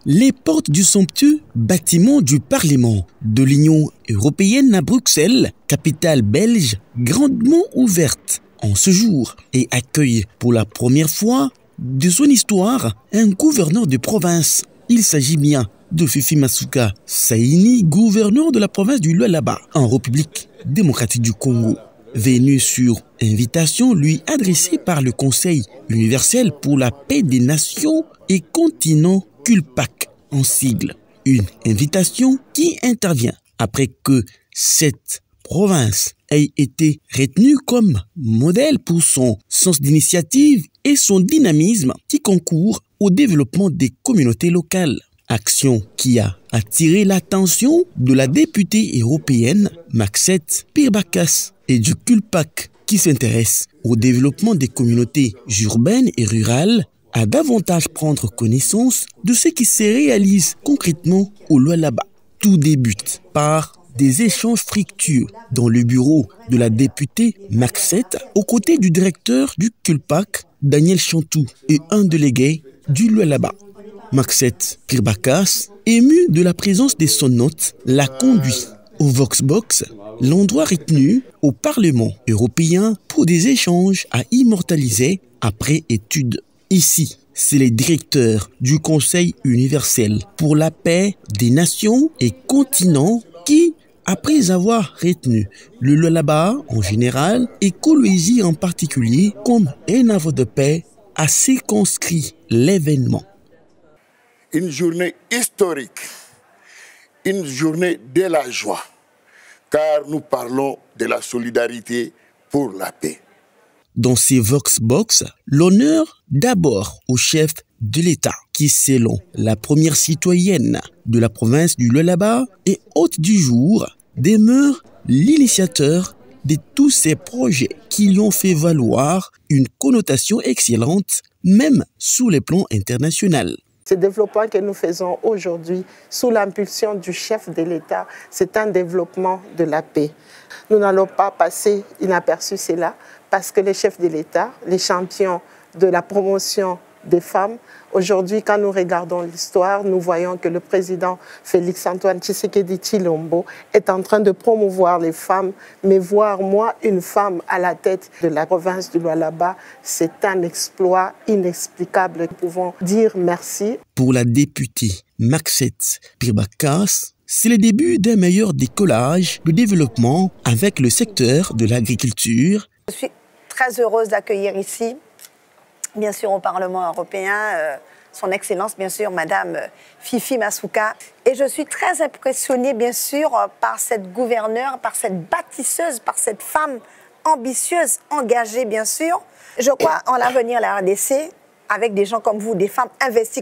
Les portes du somptueux bâtiment du Parlement de l'Union européenne à Bruxelles, capitale belge, grandement ouverte en ce jour et accueille pour la première fois de son histoire un gouverneur de province. Il s'agit bien de Fifi Masuka Saini, gouverneur de la province du Lualaba en République démocratique du Congo. Venu sur invitation lui adressée par le Conseil universel pour la paix des nations et continents CULPAC en sigle. Une invitation qui intervient après que cette province ait été retenue comme modèle pour son sens d'initiative et son dynamisme qui concourt au développement des communautés locales. Action qui a attiré l'attention de la députée européenne Maxette Pirbakas et du CULPAC qui s'intéresse au développement des communautés urbaines et rurales à davantage prendre connaissance de ce qui se réalise concrètement au Lualaba. Tout débute par des échanges fructueux dans le bureau de la députée Maxette aux côtés du directeur du CULPAC, Daniel Chantou, et un délégué du Lualaba. Maxette Pirbakas, émue de la présence de son hôte, l'a conduit au Voxbox, l'endroit retenu au Parlement européen pour des échanges à immortaliser après étude. Ici, c'est les directeurs du Conseil universel pour la paix des nations et continents qui, après avoir retenu le Lualaba en général et Kolwezi en particulier comme un havre de paix, a circonscrit l'événement. Une journée historique, une journée de la joie, car nous parlons de la solidarité pour la paix. Dans ces Voxbox, l'honneur d'abord au chef de l'État, qui selon la première citoyenne de la province du Lualaba et hôte du jour, demeure l'initiateur de tous ces projets qui lui ont fait valoir une connotation excellente, même sous les plans internationaux. Ce développement que nous faisons aujourd'hui, sous l'impulsion du chef de l'État, c'est un développement de la paix. Nous n'allons pas passer inaperçu cela, parce que les chefs de l'État, les champions de la promotion des femmes, aujourd'hui, quand nous regardons l'histoire, nous voyons que le président Félix-Antoine Tshisekedi Tshilombo est en train de promouvoir les femmes, mais voir moi, une femme à la tête de la province du Lualaba, c'est un exploit inexplicable. Nous pouvons dire merci. Pour la députée Maxette Pirbakas, c'est le début d'un meilleur décollage de développement avec le secteur de l'agriculture. Je suis très heureuse d'accueillir ici, bien sûr au Parlement européen, son Excellence, bien sûr, Madame Fifi Masuka. Et je suis très impressionnée, bien sûr, par cette gouverneure, par cette bâtisseuse, par cette femme ambitieuse, engagée, bien sûr. Je crois en l'avenir de la RDC, avec des gens comme vous, des femmes investies.